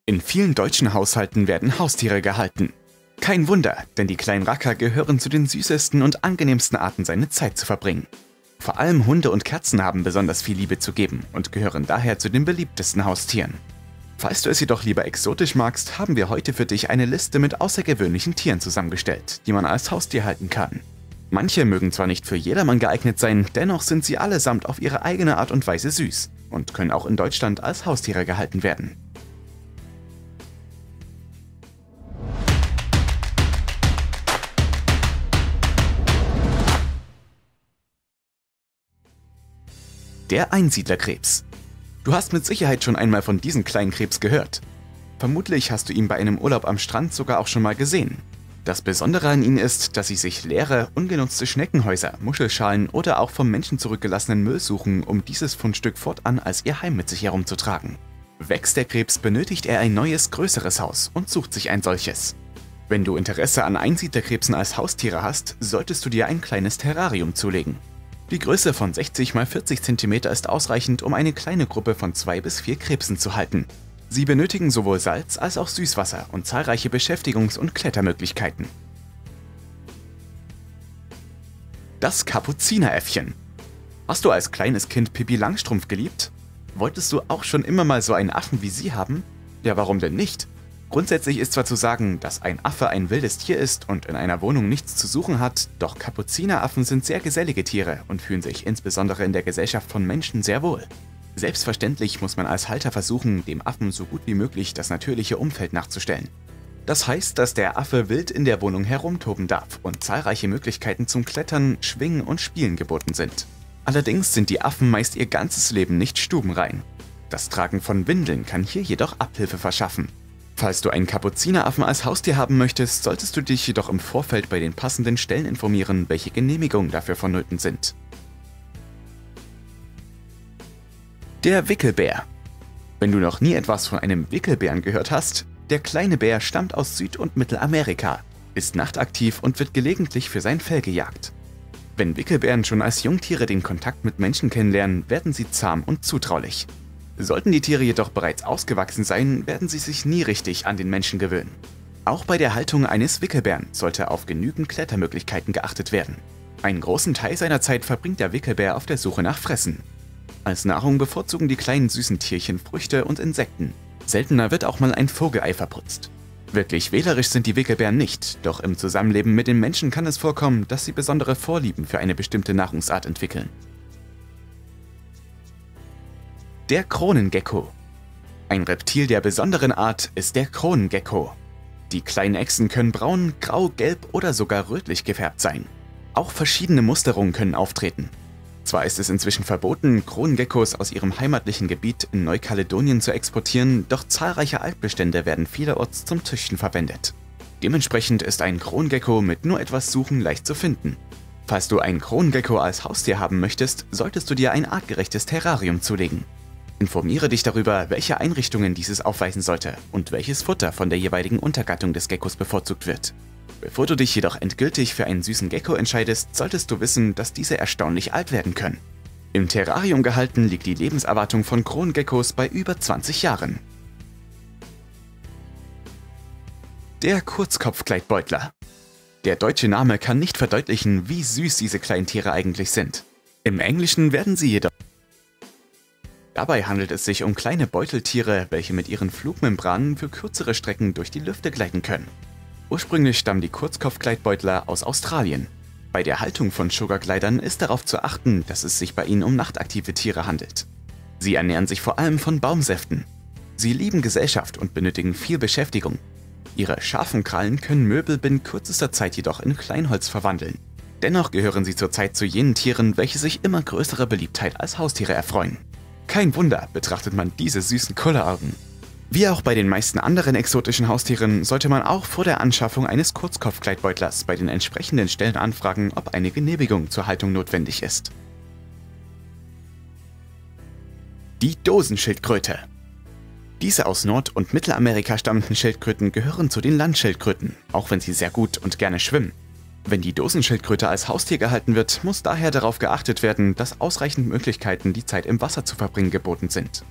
In vielen deutschen Haushalten werden Haustiere gehalten. Kein Wunder, denn die kleinen Racker gehören zu den süßesten und angenehmsten Arten, seine Zeit zu verbringen. Vor allem Hunde und Katzen haben besonders viel Liebe zu geben und gehören daher zu den beliebtesten Haustieren. Falls du es jedoch lieber exotisch magst, haben wir heute für dich eine Liste mit außergewöhnlichen Tieren zusammengestellt, die man als Haustier halten kann. Manche mögen zwar nicht für jedermann geeignet sein, dennoch sind sie allesamt auf ihre eigene Art und Weise süß und können auch in Deutschland als Haustiere gehalten werden. Der Einsiedlerkrebs. Du hast mit Sicherheit schon einmal von diesem kleinen Krebs gehört. Vermutlich hast du ihn bei einem Urlaub am Strand sogar auch schon mal gesehen. Das Besondere an ihnen ist, dass sie sich leere, ungenutzte Schneckenhäuser, Muschelschalen oder auch vom Menschen zurückgelassenen Müll suchen, um dieses Fundstück fortan als ihr Heim mit sich herumzutragen. Wächst der Krebs, benötigt er ein neues, größeres Haus und sucht sich ein solches. Wenn du Interesse an Einsiedlerkrebsen als Haustiere hast, solltest du dir ein kleines Terrarium zulegen. Die Größe von 60 x 40 cm ist ausreichend, um eine kleine Gruppe von 2 bis 4 Krebsen zu halten. Sie benötigen sowohl Salz als auch Süßwasser und zahlreiche Beschäftigungs- und Klettermöglichkeiten. Das Kapuzineräffchen. Hast du als kleines Kind Pippi Langstrumpf geliebt? Wolltest du auch schon immer mal so einen Affen wie sie haben? Ja, warum denn nicht? Grundsätzlich ist zwar zu sagen, dass ein Affe ein wildes Tier ist und in einer Wohnung nichts zu suchen hat, doch Kapuzineraffen sind sehr gesellige Tiere und fühlen sich insbesondere in der Gesellschaft von Menschen sehr wohl. Selbstverständlich muss man als Halter versuchen, dem Affen so gut wie möglich das natürliche Umfeld nachzustellen. Das heißt, dass der Affe wild in der Wohnung herumtoben darf und zahlreiche Möglichkeiten zum Klettern, Schwingen und Spielen geboten sind. Allerdings sind die Affen meist ihr ganzes Leben nicht stubenrein. Das Tragen von Windeln kann hier jedoch Abhilfe verschaffen. Falls du einen Kapuzineraffen als Haustier haben möchtest, solltest du dich jedoch im Vorfeld bei den passenden Stellen informieren, welche Genehmigungen dafür vonnöten sind. Der Wickelbär. Wenn du noch nie etwas von einem Wickelbären gehört hast, der kleine Bär stammt aus Süd- und Mittelamerika, ist nachtaktiv und wird gelegentlich für sein Fell gejagt. Wenn Wickelbären schon als Jungtiere den Kontakt mit Menschen kennenlernen, werden sie zahm und zutraulich. Sollten die Tiere jedoch bereits ausgewachsen sein, werden sie sich nie richtig an den Menschen gewöhnen. Auch bei der Haltung eines Wickelbären sollte auf genügend Klettermöglichkeiten geachtet werden. Einen großen Teil seiner Zeit verbringt der Wickelbär auf der Suche nach Fressen. Als Nahrung bevorzugen die kleinen süßen Tierchen Früchte und Insekten. Seltener wird auch mal ein Vogelei verputzt. Wirklich wählerisch sind die Wickelbären nicht, doch im Zusammenleben mit den Menschen kann es vorkommen, dass sie besondere Vorlieben für eine bestimmte Nahrungsart entwickeln. Der Kronengecko. Ein Reptil der besonderen Art ist der Kronengecko. Die kleinen Echsen können braun, grau, gelb oder sogar rötlich gefärbt sein. Auch verschiedene Musterungen können auftreten. Zwar ist es inzwischen verboten, Kronengeckos aus ihrem heimatlichen Gebiet in Neukaledonien zu exportieren, doch zahlreiche Altbestände werden vielerorts zum Züchten verwendet. Dementsprechend ist ein Kronengecko mit nur etwas Suchen leicht zu finden. Falls du einen Kronengecko als Haustier haben möchtest, solltest du dir ein artgerechtes Terrarium zulegen. Informiere dich darüber, welche Einrichtungen dieses aufweisen sollte und welches Futter von der jeweiligen Untergattung des Geckos bevorzugt wird. Bevor du dich jedoch endgültig für einen süßen Gecko entscheidest, solltest du wissen, dass diese erstaunlich alt werden können. Im Terrarium gehalten liegt die Lebenserwartung von Kronengeckos bei über 20 Jahren. Der Kurzkopfkleidbeutler. Der deutsche Name kann nicht verdeutlichen, wie süß diese kleinen Tiere eigentlich sind. Im Englischen werden sie jedoch. Dabei handelt es sich um kleine Beuteltiere, welche mit ihren Flugmembranen für kürzere Strecken durch die Lüfte gleiten können. Ursprünglich stammen die Kurzkopfkleidbeutler aus Australien. Bei der Haltung von Sugarglidern ist darauf zu achten, dass es sich bei ihnen um nachtaktive Tiere handelt. Sie ernähren sich vor allem von Baumsäften. Sie lieben Gesellschaft und benötigen viel Beschäftigung. Ihre scharfen Krallen können Möbel binnen kürzester Zeit jedoch in Kleinholz verwandeln. Dennoch gehören sie zurzeit zu jenen Tieren, welche sich immer größerer Beliebtheit als Haustiere erfreuen. Kein Wunder, betrachtet man diese süßen Kulleraugen. Wie auch bei den meisten anderen exotischen Haustieren sollte man auch vor der Anschaffung eines Kurzkopfkleidbeutlers bei den entsprechenden Stellen anfragen, ob eine Genehmigung zur Haltung notwendig ist. Die Dosenschildkröte. Diese aus Nord- und Mittelamerika stammenden Schildkröten gehören zu den Landschildkröten, auch wenn sie sehr gut und gerne schwimmen. Wenn die Dosenschildkröte als Haustier gehalten wird, muss daher darauf geachtet werden, dass ausreichend Möglichkeiten, die Zeit im Wasser zu verbringen, geboten sind.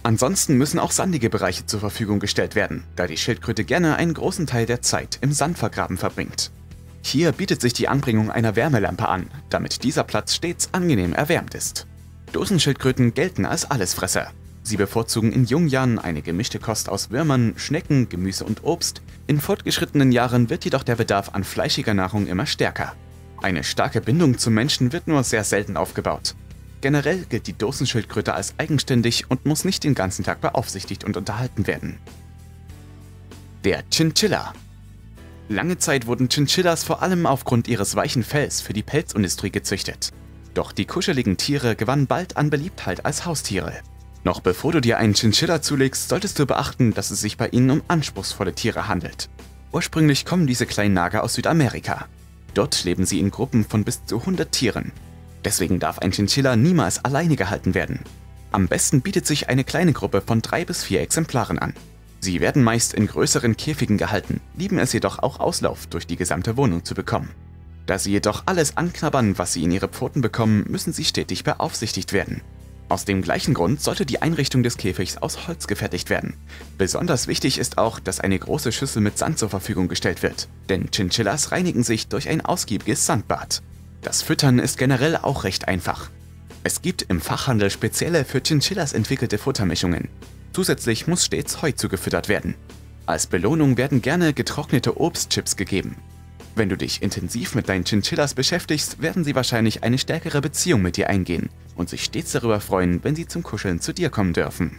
Ansonsten müssen auch sandige Bereiche zur Verfügung gestellt werden, da die Schildkröte gerne einen großen Teil der Zeit im Sand vergraben verbringt. Hier bietet sich die Anbringung einer Wärmelampe an, damit dieser Platz stets angenehm erwärmt ist. Dosenschildkröten gelten als Allesfresser. Sie bevorzugen in jungen Jahren eine gemischte Kost aus Würmern, Schnecken, Gemüse und Obst. In fortgeschrittenen Jahren wird jedoch der Bedarf an fleischiger Nahrung immer stärker. Eine starke Bindung zum Menschen wird nur sehr selten aufgebaut. Generell gilt die Dosenschildkröte als eigenständig und muss nicht den ganzen Tag beaufsichtigt und unterhalten werden. Der Chinchilla. Lange Zeit wurden Chinchillas vor allem aufgrund ihres weichen Fells für die Pelzindustrie gezüchtet. Doch die kuscheligen Tiere gewannen bald an Beliebtheit als Haustiere. Noch bevor du dir einen Chinchilla zulegst, solltest du beachten, dass es sich bei ihnen um anspruchsvolle Tiere handelt. Ursprünglich kommen diese kleinen Nager aus Südamerika. Dort leben sie in Gruppen von bis zu 100 Tieren. Deswegen darf ein Chinchilla niemals alleine gehalten werden. Am besten bietet sich eine kleine Gruppe von 3 bis 4 Exemplaren an. Sie werden meist in größeren Käfigen gehalten, lieben es jedoch auch Auslauf durch die gesamte Wohnung zu bekommen. Da sie jedoch alles anknabbern, was sie in ihre Pfoten bekommen, müssen sie stetig beaufsichtigt werden. Aus dem gleichen Grund sollte die Einrichtung des Käfigs aus Holz gefertigt werden. Besonders wichtig ist auch, dass eine große Schüssel mit Sand zur Verfügung gestellt wird, denn Chinchillas reinigen sich durch ein ausgiebiges Sandbad. Das Füttern ist generell auch recht einfach. Es gibt im Fachhandel spezielle für Chinchillas entwickelte Futtermischungen. Zusätzlich muss stets Heu zugefüttert werden. Als Belohnung werden gerne getrocknete Obstchips gegeben. Wenn du dich intensiv mit deinen Chinchillas beschäftigst, werden sie wahrscheinlich eine stärkere Beziehung mit dir eingehen und sich stets darüber freuen, wenn sie zum Kuscheln zu dir kommen dürfen.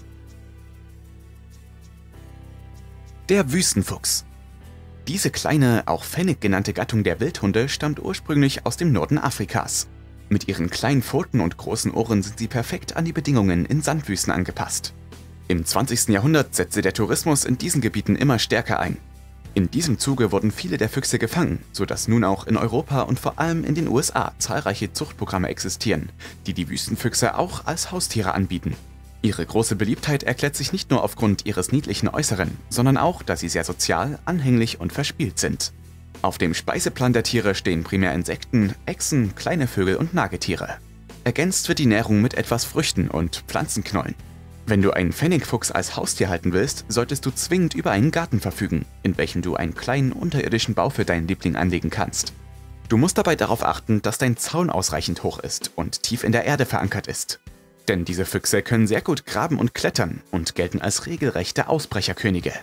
Der Wüstenfuchs. Diese kleine, auch Fennec genannte Gattung der Wildhunde stammt ursprünglich aus dem Norden Afrikas. Mit ihren kleinen Pfoten und großen Ohren sind sie perfekt an die Bedingungen in Sandwüsten angepasst. Im 20. Jahrhundert setzte der Tourismus in diesen Gebieten immer stärker ein. In diesem Zuge wurden viele der Füchse gefangen, sodass nun auch in Europa und vor allem in den USA zahlreiche Zuchtprogramme existieren, die die Wüstenfüchse auch als Haustiere anbieten. Ihre große Beliebtheit erklärt sich nicht nur aufgrund ihres niedlichen Äußeren, sondern auch, dass sie sehr sozial, anhänglich und verspielt sind. Auf dem Speiseplan der Tiere stehen primär Insekten, Echsen, kleine Vögel und Nagetiere. Ergänzt wird die Nährung mit etwas Früchten und Pflanzenknollen. Wenn du einen Fennecfuchs als Haustier halten willst, solltest du zwingend über einen Garten verfügen, in welchem du einen kleinen unterirdischen Bau für deinen Liebling anlegen kannst. Du musst dabei darauf achten, dass dein Zaun ausreichend hoch ist und tief in der Erde verankert ist. Denn diese Füchse können sehr gut graben und klettern und gelten als regelrechte Ausbrecherkönige.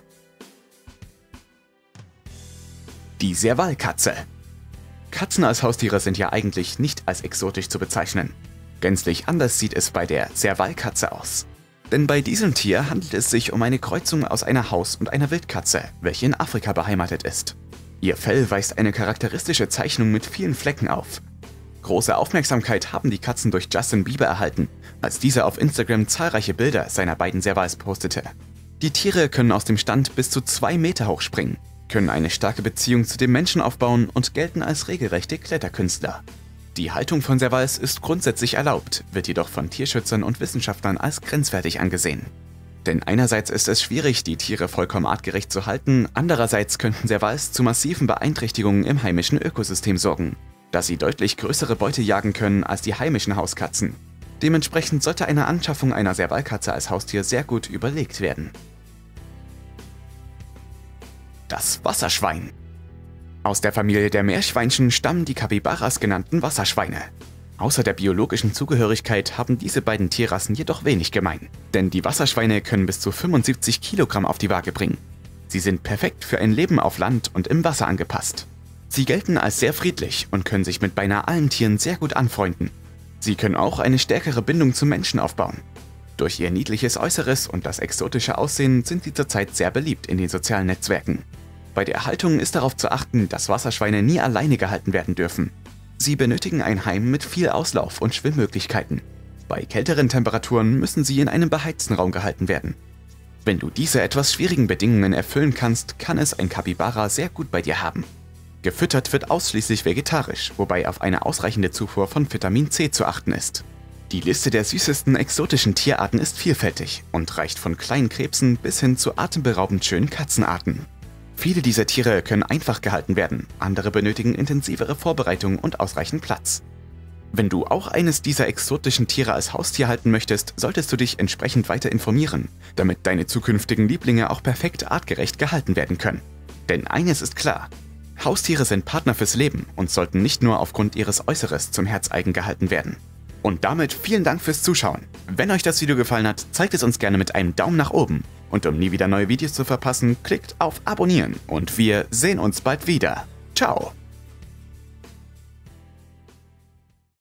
Die Servalkatze. Katzen als Haustiere sind ja eigentlich nicht als exotisch zu bezeichnen. Gänzlich anders sieht es bei der Servalkatze aus. Denn bei diesem Tier handelt es sich um eine Kreuzung aus einer Haus- und einer Wildkatze, welche in Afrika beheimatet ist. Ihr Fell weist eine charakteristische Zeichnung mit vielen Flecken auf. Große Aufmerksamkeit haben die Katzen durch Justin Bieber erhalten, als dieser auf Instagram zahlreiche Bilder seiner beiden Servals postete. Die Tiere können aus dem Stand bis zu 2 Meter hoch springen, können eine starke Beziehung zu dem Menschen aufbauen und gelten als regelrechte Kletterkünstler. Die Haltung von Servals ist grundsätzlich erlaubt, wird jedoch von Tierschützern und Wissenschaftlern als grenzwertig angesehen. Denn einerseits ist es schwierig, die Tiere vollkommen artgerecht zu halten, andererseits könnten Servals zu massiven Beeinträchtigungen im heimischen Ökosystem sorgen, da sie deutlich größere Beute jagen können als die heimischen Hauskatzen. Dementsprechend sollte eine Anschaffung einer Servalkatze als Haustier sehr gut überlegt werden. Das Wasserschwein. Aus der Familie der Meerschweinchen stammen die Kapibaras genannten Wasserschweine. Außer der biologischen Zugehörigkeit haben diese beiden Tierrassen jedoch wenig gemein, denn die Wasserschweine können bis zu 75 Kilogramm auf die Waage bringen. Sie sind perfekt für ein Leben auf Land und im Wasser angepasst. Sie gelten als sehr friedlich und können sich mit beinahe allen Tieren sehr gut anfreunden. Sie können auch eine stärkere Bindung zum Menschen aufbauen. Durch ihr niedliches Äußeres und das exotische Aussehen sind sie zurzeit sehr beliebt in den sozialen Netzwerken. Bei der Haltung ist darauf zu achten, dass Wasserschweine nie alleine gehalten werden dürfen. Sie benötigen ein Heim mit viel Auslauf und Schwimmmöglichkeiten. Bei kälteren Temperaturen müssen sie in einem beheizten Raum gehalten werden. Wenn du diese etwas schwierigen Bedingungen erfüllen kannst, kann es ein Kapibara sehr gut bei dir haben. Gefüttert wird ausschließlich vegetarisch, wobei auf eine ausreichende Zufuhr von Vitamin C zu achten ist. Die Liste der süßesten exotischen Tierarten ist vielfältig und reicht von kleinen Krebsen bis hin zu atemberaubend schönen Katzenarten. Viele dieser Tiere können einfach gehalten werden, andere benötigen intensivere Vorbereitung und ausreichend Platz. Wenn du auch eines dieser exotischen Tiere als Haustier halten möchtest, solltest du dich entsprechend weiter informieren, damit deine zukünftigen Lieblinge auch perfekt artgerecht gehalten werden können. Denn eines ist klar: Haustiere sind Partner fürs Leben und sollten nicht nur aufgrund ihres Äußeres zum Herzeigen gehalten werden. Und damit vielen Dank fürs Zuschauen. Wenn euch das Video gefallen hat, zeigt es uns gerne mit einem Daumen nach oben. Und um nie wieder neue Videos zu verpassen, klickt auf Abonnieren und wir sehen uns bald wieder. Ciao!